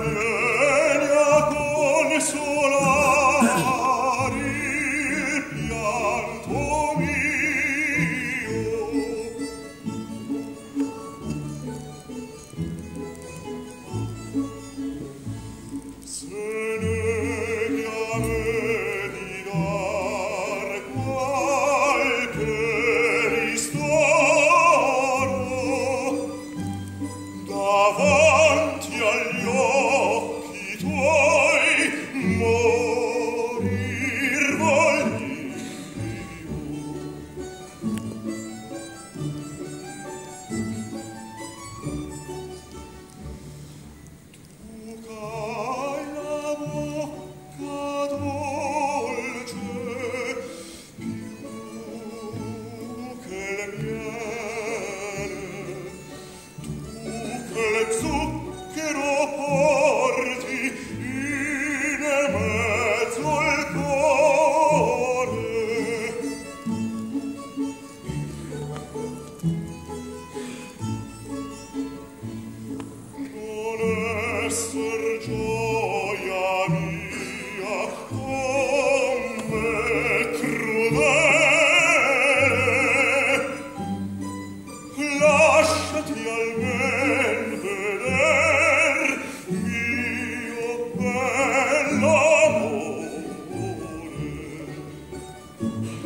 vieni a consolare il pianto mio. Se neghi a me di dar qualche ristoro davanti agli occhi tuoi, morir voglio io. Tu c'hai la bocca dolce più che il miele, tu che il zucchero porti in mezzo al cuore. Non esser gioia mia come crudele, lasciati almen veder mio bell'amore.